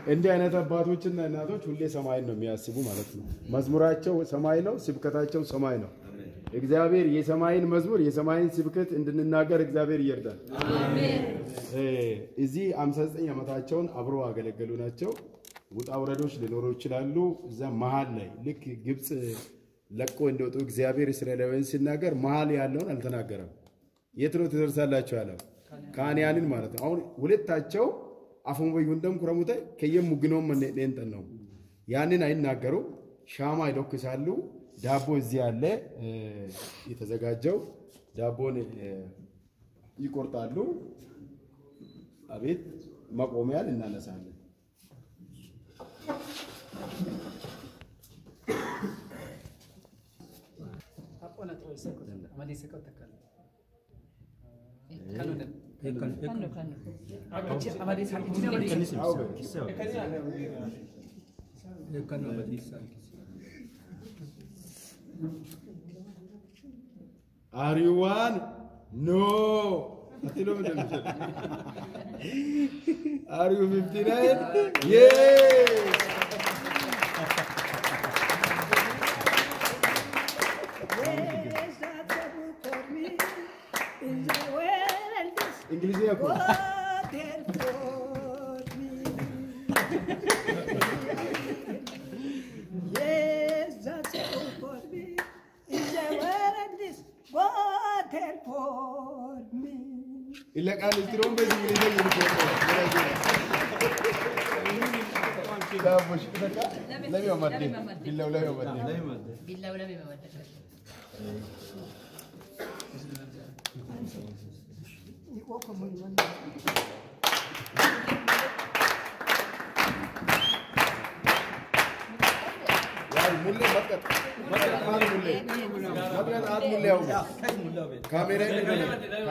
እንደ አይነት አባቶችና እናቶች ሁሌ ሰማይ ነው የሚያስቡ ማለት ነው መዝሙራቸው ሰማይ ነው ስብከታቸው ሰማይ ነው እግዚአብሔር የሰማይን መዝሙር የሰማይን ስብከት እንድንናገር እግዚአብሔር ይርዳል አሜን እዚህ 59 ዓመታቸውን አብሮ አገለገሉ ናቸው ውጣ ወረዶች ሊኖሩ ይችላሉ እዛ መሃል ላይ ልክ ግብጽ ለቆ እንደወጡ እግዚአብሔር እስራኤላውያን ሲናገር መሃል ያለውን አልተናገረም የት ነው ተደርሳላችሁ ያለው ካንያንን ማለት ነው አሁን ሁለታቸው አፉን በይወንደም ኩረሙተ ከየሙግኖም እንተን ነው ያንን አይናገሩ ሻማ ይዶክሳሉ ዳቦ እዚህ ያለ የተዘጋጀው ዳቦን ይቆርጣሉ አቤት ማቆሚያል እናነሳለን አቆና ተወሰከ አማዲ ሰከተከለ ካኑ አማዲ ሳልኪ Ariwan no atilo medem Are you 59 yes English yako Yes that's for me is the world this water for me illa qal istrom be English yako da mushkilaka lam yamaddi billahi lam yamaddi billahi lam yamaddi मुल्ले मत मार मुल्ले मत आद मुल्ले आओ camera ही मुल्ले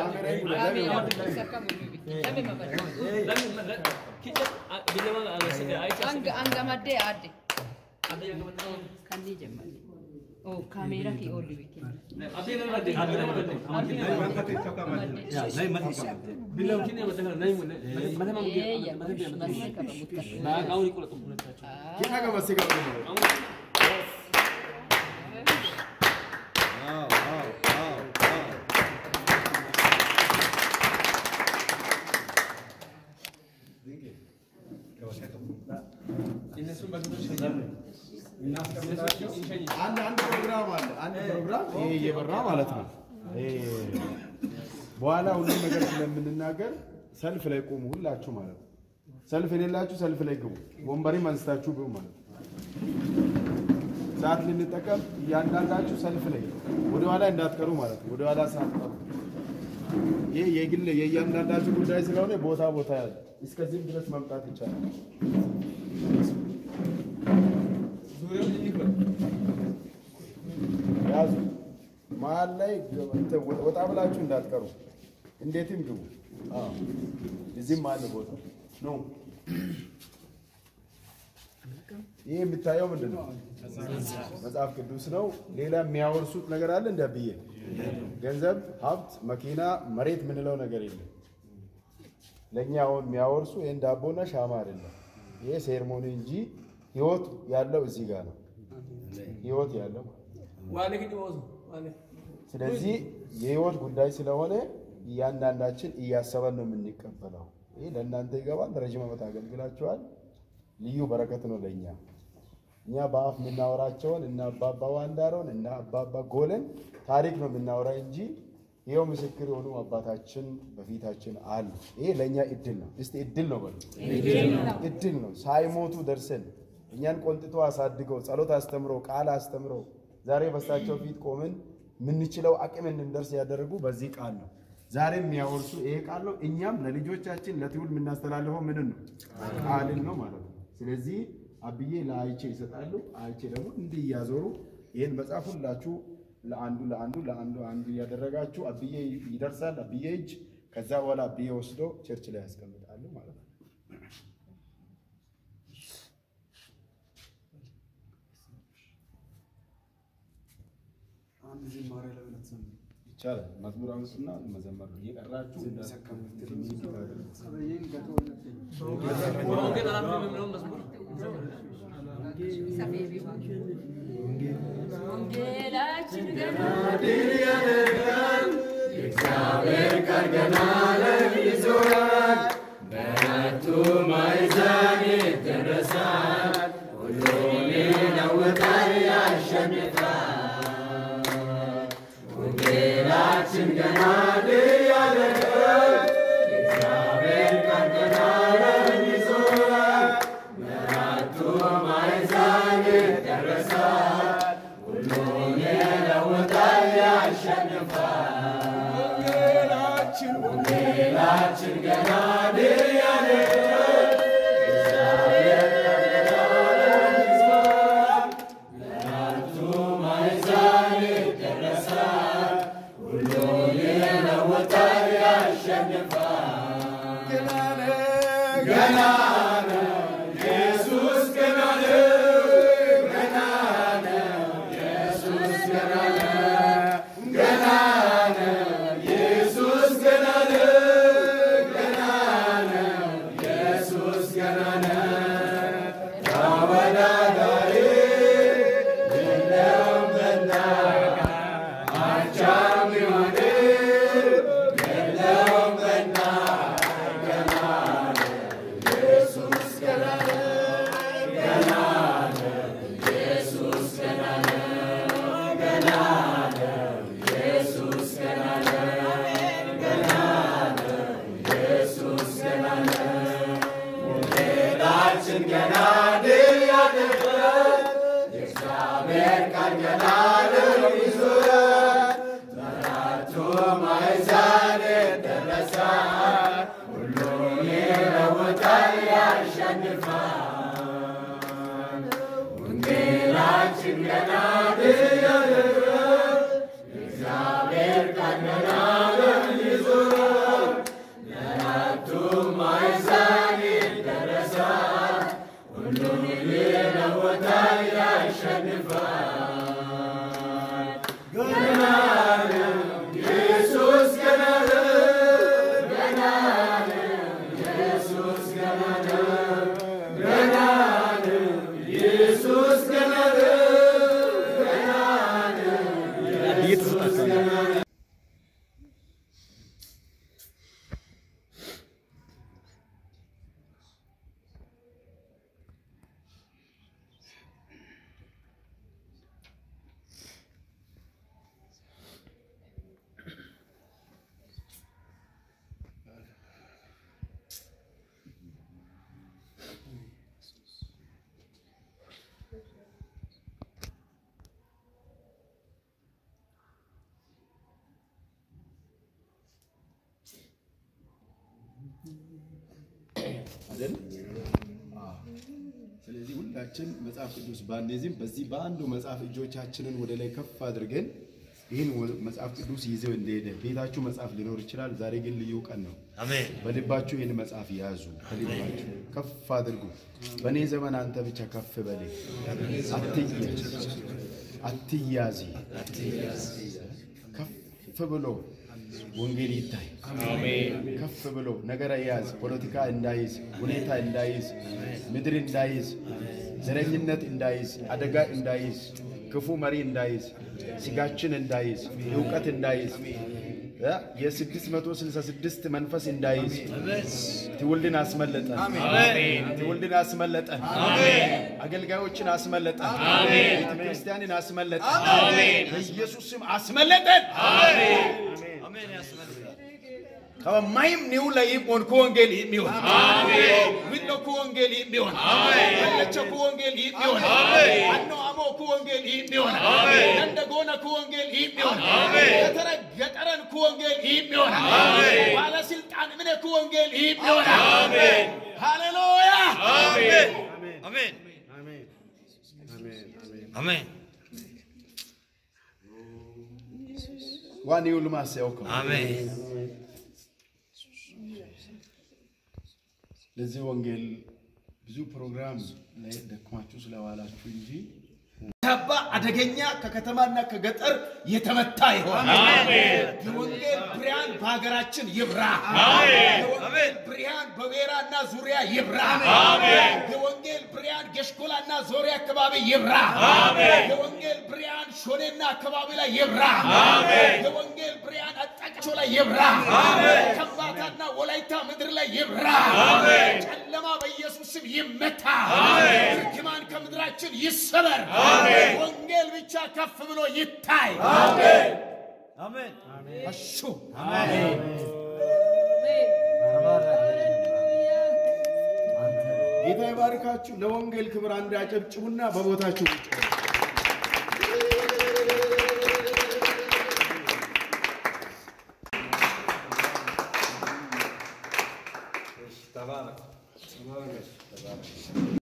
anga madde ade kandi jemmali o camera ki olli wiki abhi madde ya nahi madde billahi kine madde nahi mulle madde ma gauri ko tum kina ka basi ka አንድ ፕሮግራም አለ አንድ ፕሮግራም ይሄ የበራ ማለት ነው በኋላ ሁሉም ነገር ስለምንናገር ሰልፍ ላይ ቆሙ ሁላችሁ ማለት ነው ሰልፍ የሌላችሁ ሰልፍ ላይ ግቡ ወንበሪ ማንስታችሁ ግቡ ማለት ነው ሰዓት ልንጠቀም ያንዳንዳችሁ ሰልፍ ላይ ወደ ኋላ እንዳትቀሩ ማለት ነው ወደ ኋላ ሳትቀሩ ይሄ የግል የያንዳንዳችሁ ጉዳይ ስለሆነ ቦታ ያለ እስከዚህ ድረስ መምጣት ይቻላል ያዙ መሀል ላይ ወጣ ብላችሁ እንዳትቀሩ እንዴትም ግቡ እዚህም አለ ቦታ ነው ይሄ የምታየው ምንድነው መጽሐፍ ቅዱስ ነው ሌላ የሚያወርሱት ነገር አለ እንደብዬ ገንዘብ ሀብት መኪና መሬት ምንለው ነገር የለም ለኛ አሁን የሚያወርሱ ይሄን ዳቦና ሻማ አይደለም ይሄ ሴርሞኒ እንጂ ህይወት ያለው እዚህ ጋር ነው ህይወት ያለው ዋለ ግን ወዙ ዋለ ስለዚህ የህይወት ጉዳይ ስለሆነ ያንዳንዳችን እያሰበን ነው የምንቀበለው ይሄ ለእናንተ ይገባል ረጅም ዓመት አገልግላችኋል ልዩ በረከት ነው ለኛ እኛ በአፍ ምናወራቸውን እና አባባ ዋንዳሮን እና አባባ ጎለን ታሪክ ነው ምናወራ እንጂ ይሄው ምስክር ሆኖ አባታችን በፊታችን አሉ ይሄ ለኛ እድል ነው እስቲ እድል ነው በሉ እድል ነው ሳይሞቱ ደርሰን እኛን ቆንጥቶ አሳድገው ጸሎት አስተምሮ ቃል አስተምሮ ዛሬ በሳቸው ፊት ቆመን ምንችለው አቅም እንድንደርስ ያደረጉ በዚህ ቃል ነው ዛሬ የሚያወርሱ ይሄ ቃል ነው እኛም ለልጆቻችን ለትውልድ ምናስተላልፈው ምን ነው ቃል ነው ማለት ነው ስለዚህ አብዬ ለአይቼ ይሰጣሉ አይቼ ደግሞ እንዲህ ያዞሩ ይሄን መጽሐፍ ሁላችሁ ለአንዱ ያደረጋችሁ አብዬ ይደርሳል አብዬ እጅ ከዛ በኋላ አብዬ ወስዶ ቸርች ላይ ያስቀምጣሉ ማለት ነው አንድ ዝማሬ ለበለተሰም ይቻላል መዝሙር አንሱና መዘመር እየቀራችሁ እንደሰከምት ትንሽ ሰበየን ገቶለት ወንጌል አላፍም ምንም መዝሙር ወንጌላችን ገና ድል ያደርጋል እግዚአብሔር ቃል ገና ይዞራል በአራቱ ማዕዘን ይደረሳል ሁሉን ይለውጣል ያሸንፋል ወንጌላችን ገና ድል ያደርጋል እግዚአብሔር ቃል ገና ይዞራል በአራቱ ማዕዘን ይደረሳል ሁሉን ይለውጣል ያሸንፋል ወንጌላችን ገና ድል ያደርጋል እግዚአብሔር ቃል ገና ይዞራል በአራቱ ማዕዘን ይደረሳል ሁሉን ይለውጣል ያሸንፋል ገና ነው ኢየሱስ ገና ነው ገና ነው ኢየሱስ ገና ነው ገና ነው ኢየሱስ ገና ነው ገና ነው ኢየሱስ ገና ነው ተወዳዳሪ የለውምና አቻ የሚሆን የለውምና ገና ነው ኢየሱስ ገና ነው ገና ነው ኢየሱስ ገና ነው ገና ነው ኢየሱስ ገና ነው ገና ነው ኢየሱስ ገና ነው ወንጌላችን ገና ድል ያደርጋል የእግዚአብሔር ቃል ገና ይዞራል በአራቱ ማዕዘን ይደረሳል ሁሉን ይለውጣል ያሸንፋል ወንጌላችን ገና ድል ያደርጋል የእግዚአብሔር ቃል ገና ይዞራል በአራቱ ማዕዘን ይደረሳል ሁሉን ይለውጣል ያሸንፋል ገና ነው ኢየሱስ ገና ነው ገና ነው ኢየሱስ ገና ነው ገና ነው ኢየሱስ ገና ነው ገና ነው ኢየሱስ ገና ነው አይደል? ስለዚህ ሁላችን መጽሐፍ ቅዱስ ባንይዝም በዚህ በአንዱ መጽሐፍ እጆቻችንን ወደ ላይ ከፍ አድርገን ይህን መጽሐፍ ቅዱስ ይዘው እንደሄደ ቤታችሁ መጽሐፍ ሊኖር ይችላል። ዛሬ ግን ልዩ ቀን ነው። አሜን። በልባችሁ ይህን መጽሐፍ ያዙ። በልባችሁ ከፍ አድርጉ። በእኔ ዘመን አንተ ብቻ ከፍ በል። አትያዝ። ከፍ ብሎ ወንጌል ይታይ። አሜን። ከፍ ብሎ ነገር ያዝ። ፖለቲካ እንዳይዝ፣ ሁኔታ እንዳይዝ፣ ምድር እንዳይዝ፣ ዘረኝነት እንዳይዝ፣ አደጋ እንዳይዝ፣ ክፉ መሪ እንዳይዝ፣ ስጋችን እንዳይዝ፣ ዕውቀት እንዳይዝ፣ የ666 መንፈስ እንዳይዝ ትውልድን አስመለጠ። አሜን። ትውልድን አስመለጠ። አሜን። አገልጋዮችን አስመለጠ። አሜን። ቤተክርስቲያንን አስመለጠ። አሜን። በኢየሱስ ስም አስመለጠን። አሜን። አሜን። ያስመለጠ ከማይም ነው ላይ ቆን ኮንጌል ይሚሆን አሜን። ምንዶ ኮንጌል ይሚሆን አሜን። ለቸ ኮንጌል ይሚሆን አሜን። አኖ አሞ ኮንጌል ይሚሆን አሜን። እንደጎነ ኮንጌል ይሚሆን አሜን። ከተረገጠረን ኮንጌል ይሚሆን አሜን። ባለ ስልጣን ምን ኮንጌል ይሚሆን አሜን። ሃሌሉያ አሜን። አሜን። አሜን። አሜን። ዋን ይውልማስ ያውቀው አሜን። ለዚህ ወንጌል ብዙ ፕሮግራም ላይ ደክማችሁ ስለዋላችሁ እንጂ ተባ አደገኛ ከከተማና ከገጠር የተመታ ይሆን አሜን። የወንጌል ብርሃን በሀገራችን ይብራ አሜን። የወንጌል ብርሃን በዌራና ዙሪያ ይብራ አሜን። የወንጌል ብርሃን ሸሽኮላና ዞሪያ አካባቢ ይብራ አሜን የወንጌል ብርሃን ሾኔና አካባቢ ላይ ይብራ አሜን የወንጌል ብርሃን አጣቅቾ ላይ ይብራ አሜን ከምባታና ወላይታ ምድር ላይ ይብራ አሜን ጨለማ በኢየሱስ ስም ይመታ አሜን እርግማን ከምድራችን ይሰበር አሜን ወንጌል ብቻ ከፍ ብሎ ይታይ አሜን አሜን አሹ አሜን ጌታ ይባርካችሁ ለወንጌል ክብር አንድ አጨብጭቡና በቦታችሁ